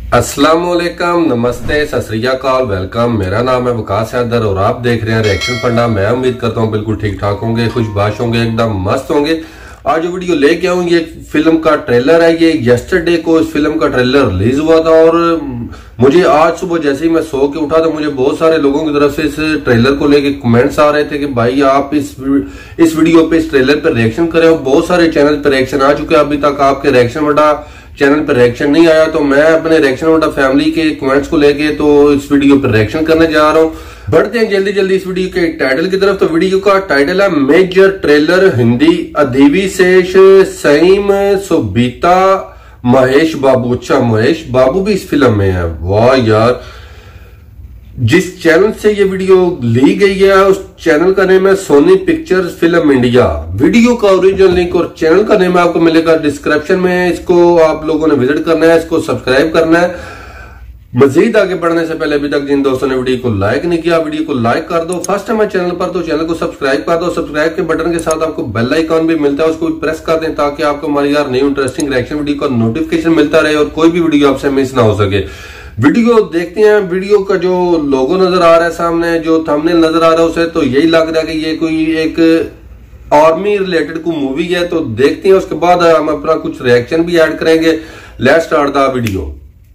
अस्सलामुअलैकुम, नमस्ते, सत श्री अकाल, वेलकम। मेरा नाम है वकास हैदर और आप देख रहे हैं रिएक्शन फंडा। मैं उम्मीद करता हूँ बिल्कुल ठीक ठाक होंगे, खुशबाश होंगे, एकदम मस्त होंगे। आज जो वीडियो लेके आऊँ ये फिल्म का ट्रेलर है। ये यस्टरडे को इस फिल्म का ट्रेलर रिलीज हुआ था और मुझे आज सुबह जैसे ही मैं सो के उठा तो मुझे बहुत सारे लोगों की तरफ से इस ट्रेलर को लेके कमेंट्स आ रहे थे कि भाई आप इस वीडियो पे, इस ट्रेलर पे रिएक्शन करें। और बहुत सारे चैनल पे रिएक्शन आ चुके हैं, अभी तक आपके रिएक्शन वटा चैनल पर रिएक्शन नहीं आया। तो मैं अपने रिएक्शन वटा फैमिली के कमेंट्स को लेके तो इस वीडियो पर रिएक्शन करने जा रहा हूं। बढ़ते हैं जल्दी जल्दी इस वीडियो के टाइटल की तरफ। तो वीडियो का टाइटल है मेजर ट्रेलर हिंदी, अदीबी शेष, सईम, सुबीता, महेश बाबू। अच्छा, महेश बाबू भी इस फिल्म में है, वाह यार। जिस चैनल से ये वीडियो ली गई है उस चैनल का नेम है Sony Pictures film India. Video का ओरिजिनल लिंक और चैनल का नेम आपको मिलेगा डिस्क्रिप्शन में। इसको आप लोगों ने विजिट करना है, इसको सब्सक्राइब करना है। मजीद आगे बढ़ने से पहले अभी तक जिन दोस्तों ने वीडियो को लाइक नहीं किया, वीडियो को लाइक कर दो। फर्स्ट टाइम है चैनल पर तो चैनल को सब्सक्राइब कर दो। सब्सक्राइब के बटन के साथ आपको बेल आइकॉन भी मिलता है, उसको भी प्रेस कर दें ताकि आपको हमारी यार न्यू इंटरेस्टिंग रिएक्शन वीडियो का नोटिफिकेशन मिलता रहे और कोई भी वीडियो आपसे मिस ना हो सके। वीडियो देखते हैं। वीडियो का जो लोगो नजर आ रहा है सामने, जो थंबनेल नजर आ रहा है उसे, तो यही लग रहा है कि ये कोई एक आर्मी रिलेटेड कोई मूवी है। तो देखते हैं, उसके बाद हम अपना कुछ रिएक्शन भी ऐड करेंगे। लेट्स स्टार्ट द वीडियो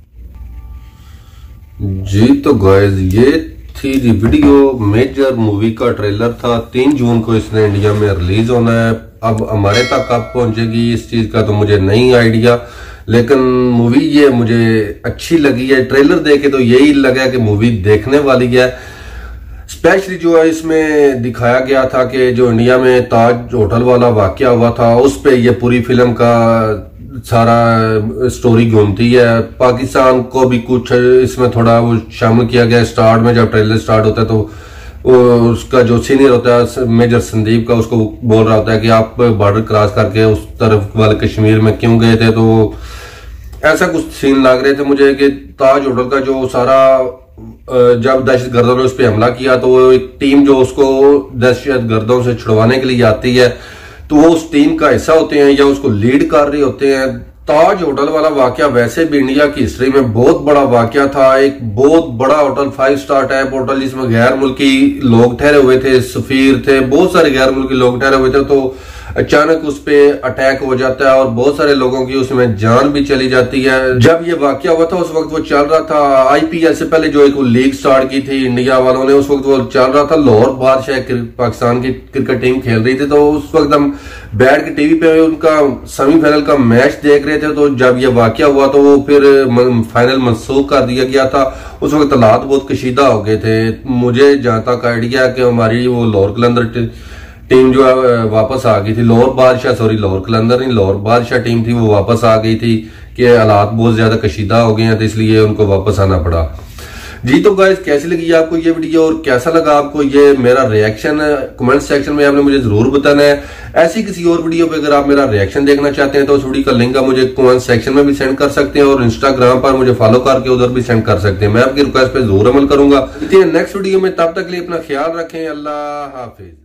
जी। तो गाइस ये थी जी वीडियो। मेजर मूवी का ट्रेलर था, 3 जून को इसने इंडिया में रिलीज होना है। अब हमारे तक कब पहुंचेगी इस चीज का तो मुझे नहीं आइडिया, लेकिन मूवी ये मुझे अच्छी लगी है। ट्रेलर देखे तो यही लगा कि मूवी देखने वाली है। स्पेशली जो है इसमें दिखाया गया था कि जो इंडिया में ताज होटल वाला वाकया हुआ था उस पे ये पूरी फिल्म का सारा स्टोरी घूमती है। पाकिस्तान को भी कुछ इसमें थोड़ा वो शामिल किया गया। स्टार्ट में जब ट्रेलर स्टार्ट होता है तो उसका जो सीनियर होता है मेजर संदीप का, उसको बोल रहा होता है कि आप बॉर्डर क्रॉस करके उस तरफ वाले कश्मीर में क्यों गए थे। तो ऐसा कुछ सीन लग रहे थे मुझे कि ताज होटल का जो सारा जब दहशतगर्दों ने उस पर हमला किया तो वो एक टीम जो उसको दहशतगर्दों से छुड़वाने के लिए आती है तो वो उस टीम का हिस्सा होते हैं या उसको लीड कर रहे होते हैं। ताज होटल वाला वाकया वैसे भी इंडिया की हिस्ट्री में बहुत बड़ा वाकया था। एक बहुत बड़ा होटल, 5 स्टार टाइप होटल, जिसमें गैर मुल्की लोग ठहरे हुए थे, सफीर थे, बहुत सारे गैर मुल्की लोग ठहरे हुए थे। तो अचानक उस पे अटैक हो जाता है और बहुत सारे लोगों की उसमें जान भी चली जाती है। जब ये वाकया हुआ था उस वक्त वो चल रहा था आईपीएल से पहले जो एक लीग स्टार्ट की थी इंडिया वालों ने, उस वक्त वो चल रहा था। लाहौर बादशाह पाकिस्तान की क्रिकेट टीम खेल रही थी। तो उस वक्त हम बैठ के टीवी पे उनका सेमीफाइनल का मैच देख रहे थे। तो जब ये वाकया हुआ तो वो फिर फाइनल मनसूख कर दिया गया था। उस वक्त हालात बहुत कशीदा हो गए थे। मुझे जहां तक आइडिया कि हमारी वो लाहौर कलंदर टीम जो है वापस आ गई थी। लाहौर कलंदर नहीं, लाहौर बादशाह टीम थी, वो वापस आ गई थी कि हालात बहुत ज्यादा कशीदा हो गए हैं तो इसलिए उनको वापस आना पड़ा जी। तो गाइस कैसी लगी आपको ये वीडियो और कैसा लगा आपको ये मेरा रिएक्शन, कमेंट सेक्शन में आपने मुझे जरूर बताना है। ऐसी किसी और वीडियो पे अगर आप मेरा रिएक्शन देखना चाहते हैं तो उस वीडियो का लिंक आप मुझे कमेंट सेक्शन में भी सेंड कर सकते हैं और इंस्टाग्राम पर मुझे फॉलो करके उधर भी सेंड कर सकते हैं। मैं आपकी रिक्वेस्ट पे जरूर अमल करूंगा। नेक्स्ट वीडियो में, तब तक के लिए अपना ख्याल रखें। अल्लाह हाफिज।